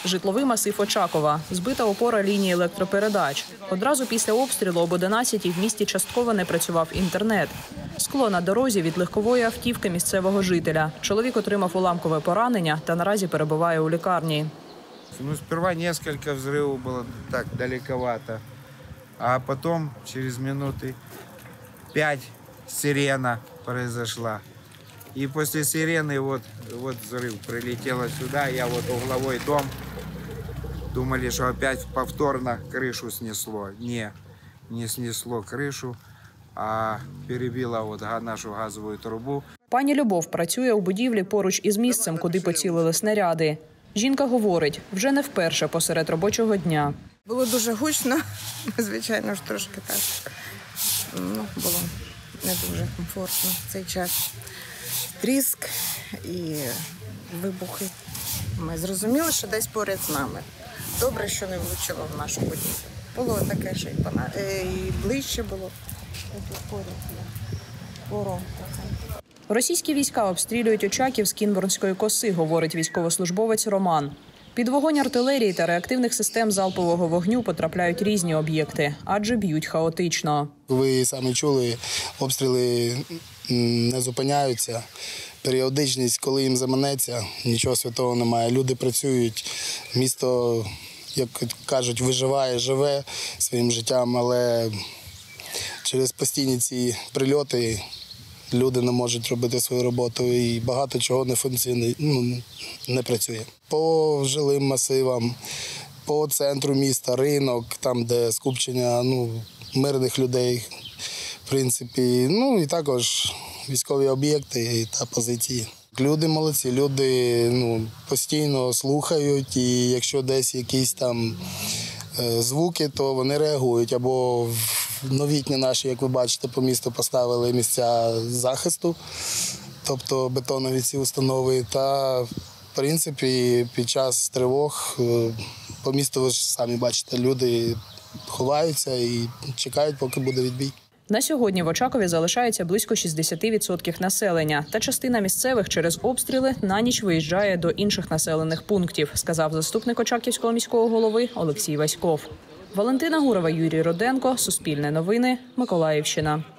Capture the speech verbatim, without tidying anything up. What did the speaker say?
Житловий масив Очакова. Збита опора лінії електропередач. Одразу після обстрілу об одинадцятій в місті частково не працював інтернет. Скло на дорозі від легкової автівки місцевого жителя. Чоловік отримав уламкове поранення та наразі перебуває у лікарні. Ну, сперва несколько взрывов было так далековато, а потом через минуты пять сирена произошла. И после сирены вот, вот взрыв прилетело сюда, я вот угловой дом, думали, что опять повторно крышу снесло. Не, не снесло крышу, а перебило вот нашу газовую трубу. Пані Любов працює у будівлі поруч із місцем, куди поцілили снаряди. Жінка говорить, вже не вперше посеред робочого дня. Було дуже гучно, звичайно ж трошки так, ну, було не дуже комфортно в цей час. Тріск і вибухи. Ми зрозуміли, що десь поряд з нами. Добре, що не влучило в нашу будівлю. Було таке, що і, пона... і ближче було. Тут поряд є воронка. Російські війська обстрілюють Очаків з Кінбурнської коси, говорить військовослужбовець Роман. Під вогонь артилерії та реактивних систем залпового вогню потрапляють різні об'єкти, адже б'ють хаотично. Ви самі чули, обстріли не зупиняються. Періодичність, коли їм заманеться, нічого святого немає. Люди працюють, місто, як кажуть, виживає, живе своїм життям, але через постійні ці прильоти люди не можуть робити свою роботу і багато чого не функціонує, ну, не працює. По жилим масивам, по центру міста, ринок, там, де скупчення ну, мирних людей, в принципі, ну і також військові об'єкти та позиції. Люди молодці, люди ну, постійно слухають, і якщо десь якісь там е, звуки, то вони реагують. Або новітні наші, як ви бачите, по місту поставили місця захисту, тобто бетонові ці установи. Та, в принципі, під час тривог по місту, ви ж самі бачите, люди ховаються і чекають, поки буде відбій. На сьогодні в Очакові залишається близько шістдесят відсотків населення. Та частина місцевих через обстріли на ніч виїжджає до інших населених пунктів, сказав заступник Очаківського міського голови Олексій Васьков. Валентина Гурова, Юрій Руденко, Суспільне новини, Миколаївщина.